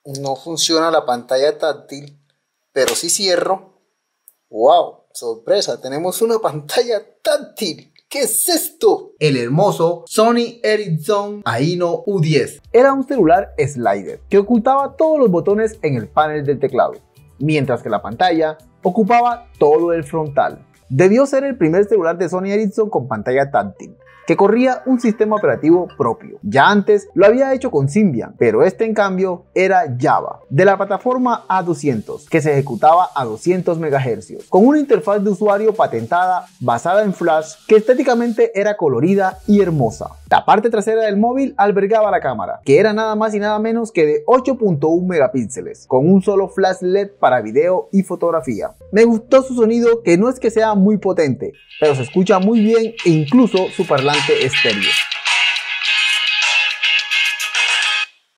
No funciona la pantalla táctil, pero si cierro. ¡Wow! Sorpresa, tenemos una pantalla táctil. ¿Qué es esto? El hermoso Sony Ericsson Aino U10 era un celular slider que ocultaba todos los botones en el panel del teclado, mientras que la pantalla ocupaba todo el frontal. Debió ser el primer celular de Sony Ericsson con pantalla táctil, que corría un sistema operativo propio. Ya antes lo había hecho con Symbian, pero este en cambio era Java, de la plataforma A200, que se ejecutaba a 200 MHz, con una interfaz de usuario patentada basada en Flash que estéticamente era colorida y hermosa. La parte trasera del móvil albergaba la cámara, que era nada más y nada menos que de 8.1 megapíxeles, con un solo flash LED para video y fotografía. Me gustó su sonido, que no es que sea muy potente, pero se escucha muy bien, e incluso su parlante estéreo.